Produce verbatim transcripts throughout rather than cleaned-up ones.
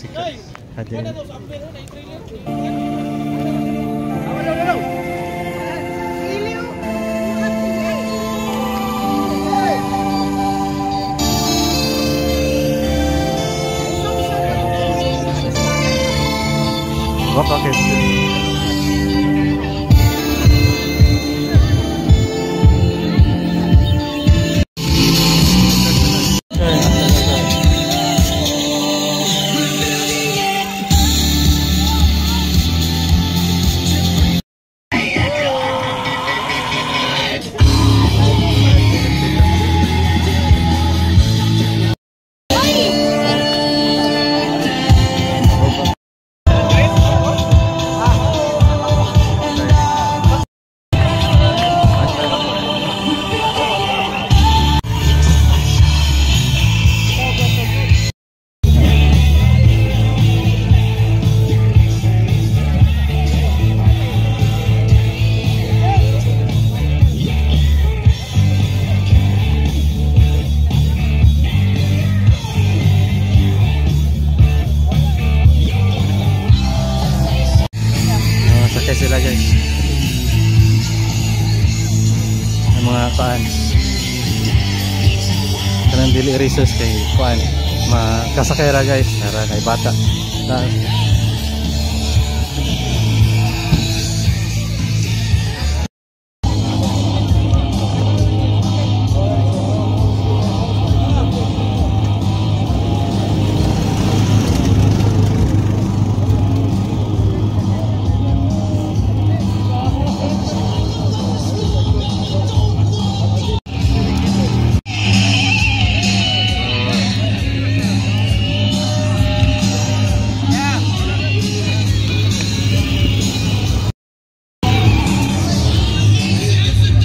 tricycle. Atin. Baka kasi sila guys, ang mga paan kanang dili resource kay paan makasakera guys, para kay bata na.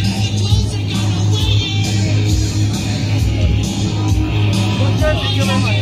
Thank you very much.